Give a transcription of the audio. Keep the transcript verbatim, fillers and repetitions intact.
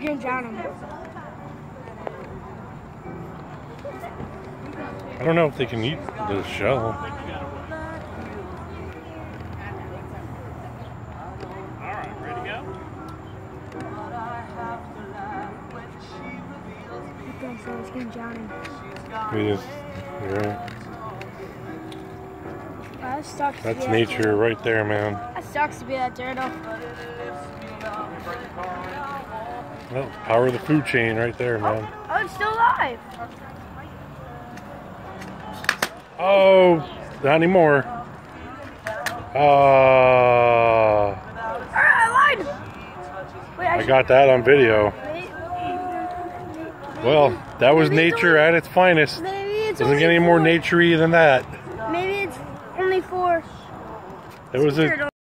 gonna drown him. I don't know if they can eat the shell. Alright, ready to go? Okay, so it's gonna drown him. We just, you're right. That sucks. That's nature right there, man. That sucks to be that turtle. Well, power of the food chain right there, man. Oh, it's still alive. Oh, not anymore. Uh, I lied. Wait, I, I got that on video. Well, that was nature at its finest. Maybe it's Doesn't only get any more four. naturey than that. Maybe it's only four. It was a